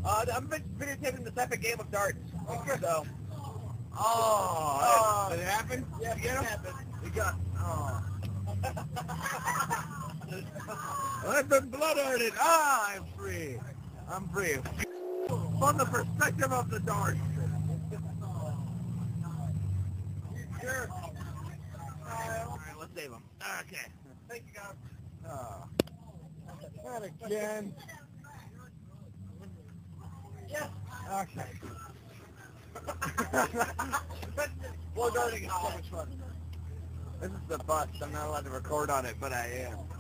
I'm videotaping this epic game of darts. Okay. So. Did it happen? Yeah, You get it him? happened. You got. I've been blood-hearted. I'm free. I'm free. From the perspective of the dart. Sure. Alright, let's save him. Okay. Thank you, guys. Not again. Yeah. Okay. Blowdarting is so much fun. This is the bust. I'm not allowed to record on it, but I am.